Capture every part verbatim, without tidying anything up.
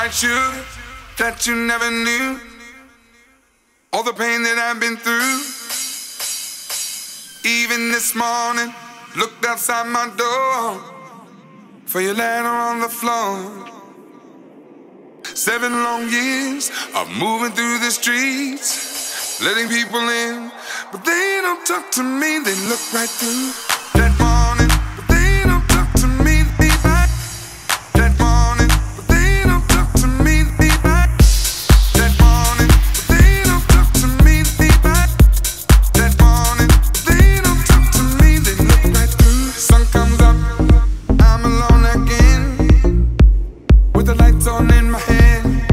white sugar that you never knew. All the pain that I've been through. Even this morning, looked outside my door for your letter on the floor. Seven long years of moving through the streets, letting people in, but they don't talk to me. They look right through that morning, but they don't talk to me. They back that morning, but they don't talk to me. They back that morning, but they don't talk to me. They back that morning, but they don't talk to me. They look right through. The sun comes up, I'm alone again, with the lights on in my head.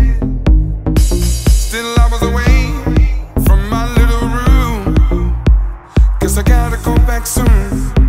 Still I was away from my little room. Guess I gotta go back soon.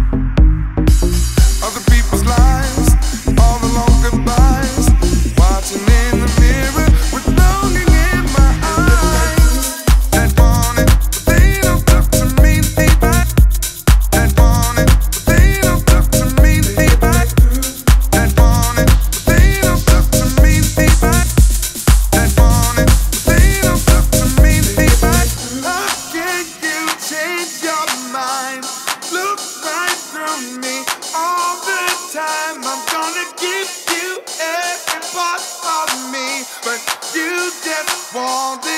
Other people's lives, all the long goodbyes, watching in the mirror with longing in my eyes. That morning, but they don't talk to me. They back that morning, but they don't talk to me. They back that morning, but they don't talk to me. They back that morning, but they don't talk to me. They back. How can you change your mind? Look right through me all the time. I'm gonna give you every part of me, but you just want it.